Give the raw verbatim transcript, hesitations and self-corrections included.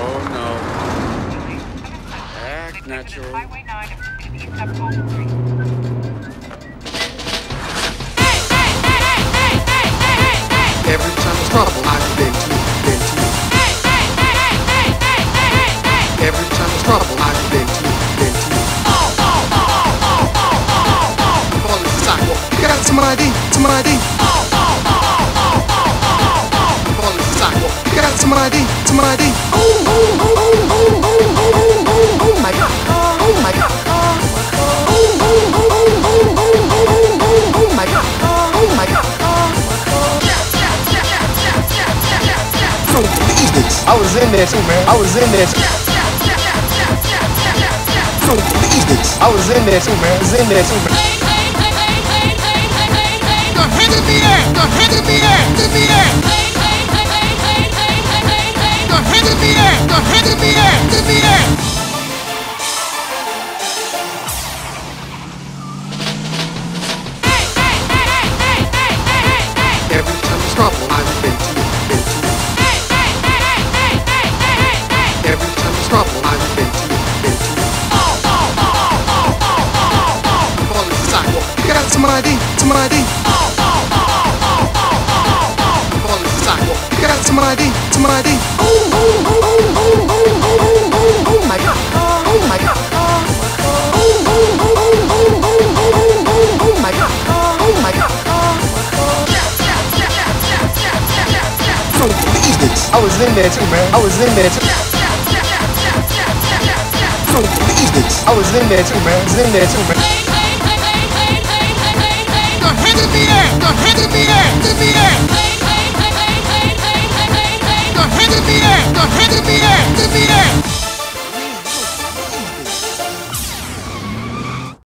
Oh no. Act natural. Highway nine is going to be acceptable for three. Every time there's trouble, I've been to, been to. Every time there's trouble, I've been to, been to. I'm on the sidewalk. You got some I D, some I D. I'm on the sidewalk. You got some I D, some I D. Oh, oh, oh, oh, oh, oh, oh, oh, oh, oh my God. Oh my God. Oh, oh, oh, oh, oh, oh, oh, oh, oh my God. Oh my God. I was in there too, man. I was in there too. Don't believe this. I was in there too, man. I was in there too, man. The hands in the air. The hands in the air. The hands in the air. The hands in the air. The hands in the air. The hands in the air. Every time there's trouble, I've been to, been to. Every time there's trouble, I've been to, been to. I'm on the sidewalk. You got some I D, some I D. I'm on the sidewalk. You got some I D, some I D. Oh, oh, oh, oh, oh, oh, oh, oh, oh my God. Oh my God. Oh, oh, oh, oh, oh, oh, oh, oh my God. Oh my God. Don't believe this. I was in there too, man. I was in there too. Don't believe this. I was in there too, man. I was in there too, man. The hands in the air. The hands in the air. The hands in the air. The hands in the air. The hands